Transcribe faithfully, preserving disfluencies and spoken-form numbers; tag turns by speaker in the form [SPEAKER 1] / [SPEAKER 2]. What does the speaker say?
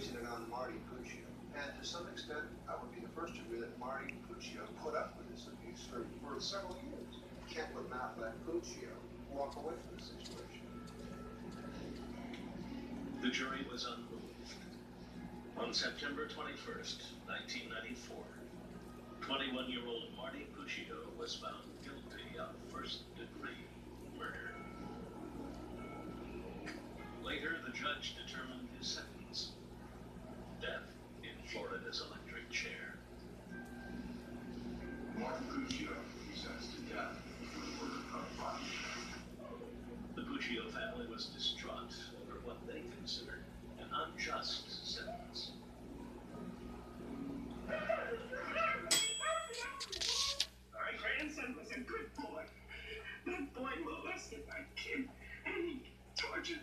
[SPEAKER 1] placing it on Marty Puccio. And to some extent, I would be the first to agree that Marty Puccio put up with this abuse for, for several years. Kent would not let Puccio walk away from the situation.
[SPEAKER 2] The jury was unmoved. On September twenty-first, nineteen ninety-four, twenty-one-year-old Marty Puccio was found guilty of first-degree murder. Later, the judge determined his sentence: death in Florida's electric chair.
[SPEAKER 3] Marty Puccio was sentenced to death for the murder of Bonnie.
[SPEAKER 2] The Puccio family was distraught over what they considered an unjust sentence.